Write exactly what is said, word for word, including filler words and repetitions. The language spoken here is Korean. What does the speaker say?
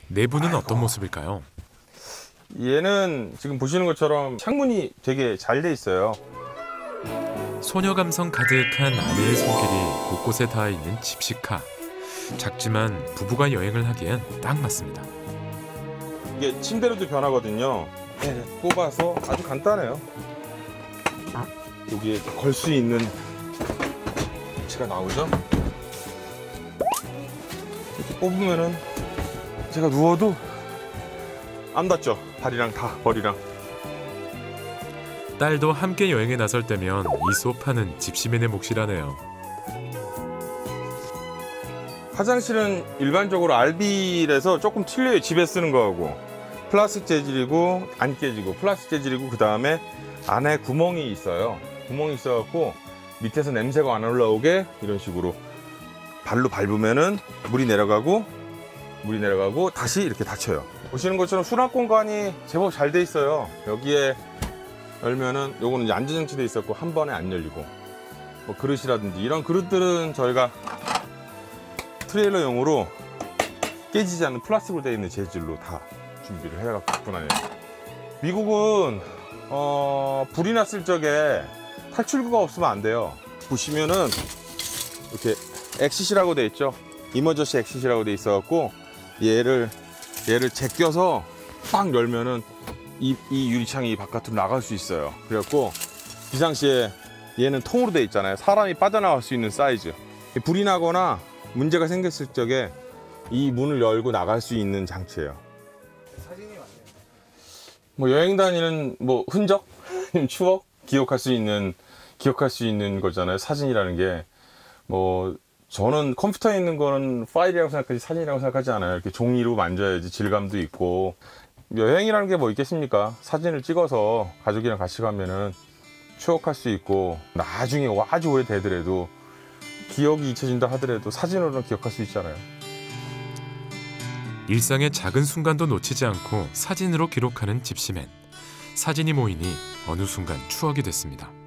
내부는 아이고. 어떤 모습일까요? 얘는 지금 보시는 것처럼 창문이 되게 잘 돼 있어요. 소녀 감성 가득한 아내의 손길이 곳곳에 닿아 있는 집시카. 작지만 부부가 여행을 하기엔 딱 맞습니다. 이게 침대로도 변하거든요. 네, 뽑아서 아주 간단해요. 여기에 걸 수 있는 위치가 나오죠. 이렇게 뽑으면은 제가 누워도 안 닿죠. 발이랑 다 머리랑. 딸도 함께 여행에 나설 때면 이 소파는 집시맨의 몫이라네요. 화장실은 일반적으로 알빌에서 조금 틀려요. 집에 쓰는 거하고. 플라스틱 재질이고 안 깨지고 플라스틱 재질이고 그 다음에 안에 구멍이 있어요. 구멍이 있어갖고 밑에서 냄새가 안 올라오게 이런 식으로 발로 밟으면은 물이 내려가고 물이 내려가고 다시 이렇게 닫혀요. 보시는 것처럼 수납 공간이 제법 잘 돼 있어요. 여기에 열면은 요거는 이제 안전장치 돼 있었고 한 번에 안 열리고 뭐 그릇이라든지 이런 그릇들은 저희가 트레일러용으로 깨지지 않는 플라스틱으로 되어 있는 재질로 다 준비를 해갖고 갖고 다녀요. 미국은 어, 불이 났을 적에 탈출구가 없으면 안 돼요. 보시면은 이렇게 엑싯이라고 되어 있죠. 이머저시 엑싯이라고 되어 있어갖고 얘를 얘를 제껴서 딱 열면은 이, 이 유리창이 바깥으로 나갈 수 있어요. 그래갖고 비상시에 얘는 통으로 되어 있잖아요. 사람이 빠져나갈 수 있는 사이즈. 불이 나거나 문제가 생겼을 적에 이 문을 열고 나갈 수 있는 장치예요. 사진이 많네요. 뭐 여행 다니는 뭐 흔적, 추억 기억할 수 있는 기억할 수 있는 거잖아요. 사진이라는 게 뭐 저는 컴퓨터에 있는 거는 파일이라고 생각하지 사진이라고 생각하지 않아요. 이렇게 종이로 만져야지 질감도 있고. 여행이라는 게 뭐 있겠습니까? 사진을 찍어서 가족이랑 같이 가면은 추억할 수 있고 나중에 아주 오래 되더라도 기억이 잊혀진다 하더라도 사진으로는 기억할 수 있잖아요. 일상의 작은 순간도 놓치지 않고 사진으로 기록하는 집시맨. 사진이 모이니 어느 순간 추억이 됐습니다.